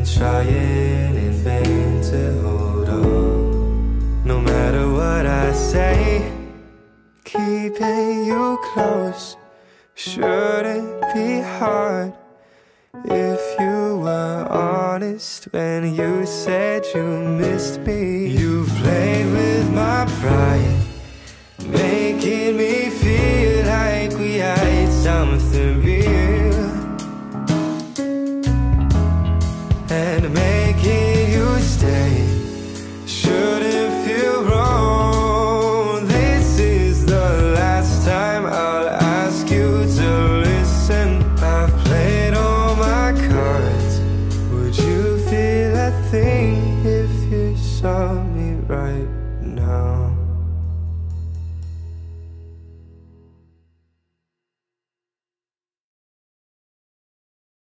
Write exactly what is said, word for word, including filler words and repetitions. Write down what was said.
been trying in vain to hold on. No matter what I say, keeping you close shouldn't be hard. If you were honest when you said you missed me. You've played with my pride, making me